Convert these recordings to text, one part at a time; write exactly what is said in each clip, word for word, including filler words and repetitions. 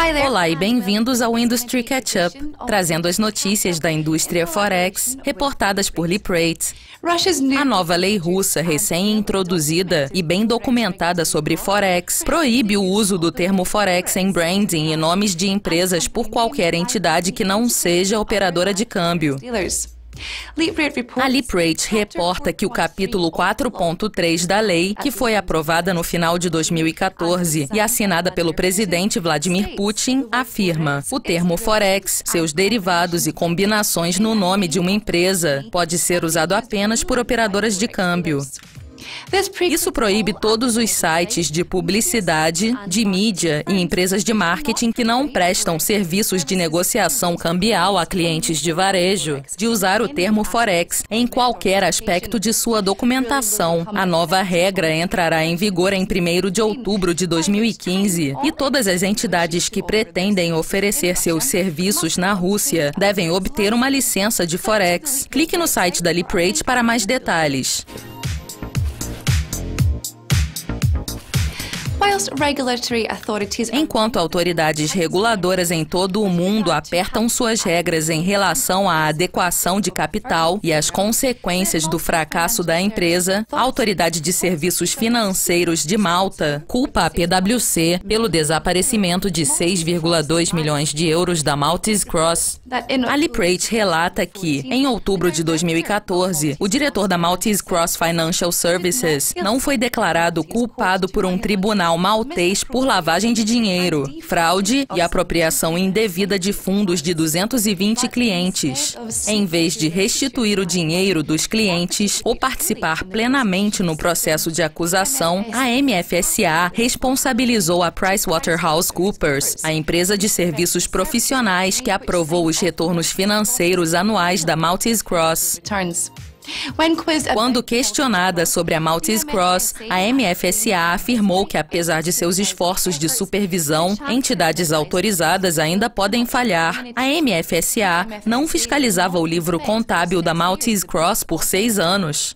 Olá e bem-vindos ao Industry Catch-up, trazendo as notícias da indústria Forex, reportadas por Lee Prate. A nova lei russa, recém-introduzida e bem documentada sobre Forex, proíbe o uso do termo Forex em branding e nomes de empresas por qualquer entidade que não seja operadora de câmbio. A Lee Prate reporta que o capítulo quatro ponto três da lei, que foi aprovada no final de dois mil e quatorze e assinada pelo presidente Vladimir Putin, afirma: o termo Forex, seus derivados e combinações no nome de uma empresa pode ser usado apenas por operadoras de câmbio. Isso proíbe todos os sites de publicidade, de mídia e empresas de marketing que não prestam serviços de negociação cambial a clientes de varejo de usar o termo Forex em qualquer aspecto de sua documentação. A nova regra entrará em vigor em primeiro de outubro de dois mil e quinze e todas as entidades que pretendem oferecer seus serviços na Rússia devem obter uma licença de Forex. Clique no site da Lee Prate para mais detalhes. Enquanto autoridades reguladoras em todo o mundo apertam suas regras em relação à adequação de capital e às consequências do fracasso da empresa, a Autoridade de Serviços Financeiros de Malta culpa a P W C pelo desaparecimento de seis vírgula dois milhões de euros da Maltese Cross. A Lee Prate relata que, em outubro de dois mil e quatorze, o diretor da Maltese Cross Financial Services não foi declarado culpado por um tribunal maltês por lavagem de dinheiro, fraude e apropriação indevida de fundos de duzentos e vinte clientes. Em vez de restituir o dinheiro dos clientes ou participar plenamente no processo de acusação, a M F S A responsabilizou a PricewaterhouseCoopers, a empresa de serviços profissionais que aprovou os retornos financeiros anuais da Maltese Cross. Quando questionada sobre a Maltese Cross, a M F S A afirmou que, apesar de seus esforços de supervisão, entidades autorizadas ainda podem falhar. A M F S A não fiscalizava o livro contábil da Maltese Cross por seis anos.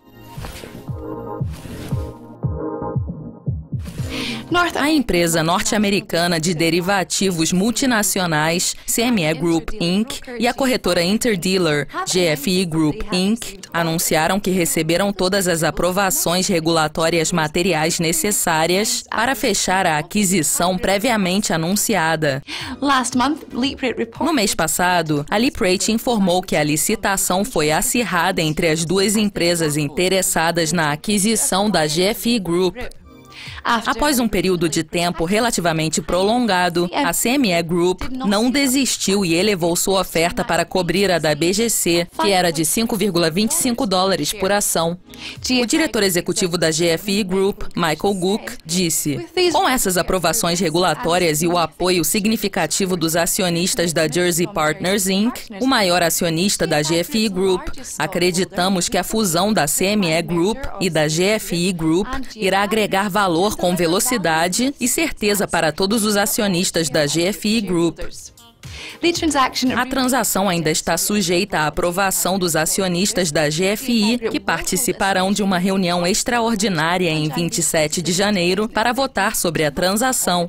A empresa norte-americana de derivativos multinacionais C M E Group Incorporated e a corretora Interdealer G F I Group Incorporated anunciaram que receberam todas as aprovações regulatórias materiais necessárias para fechar a aquisição previamente anunciada. No mês passado, a Lee Prate informou que a licitação foi acirrada entre as duas empresas interessadas na aquisição da G F I Group. Após um período de tempo relativamente prolongado, a C M E Group não desistiu e elevou sua oferta para cobrir a da B G C, que era de cinco vírgula vinte e cinco dólares por ação. O diretor executivo da G F I Group, Michael Gook, disse: com essas aprovações regulatórias e o apoio significativo dos acionistas da Jersey Partners Incorporated, o maior acionista da G F I Group, acreditamos que a fusão da C M E Group e da G F I Group irá agregar valor com velocidade e certeza para todos os acionistas da G F I Group. A transação ainda está sujeita à aprovação dos acionistas da G F I, que participarão de uma reunião extraordinária em vinte e sete de janeiro para votar sobre a transação.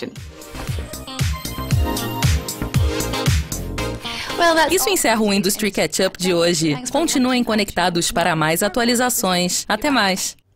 Isso encerra o Industry Catch-up de hoje. Continuem conectados para mais atualizações. Até mais!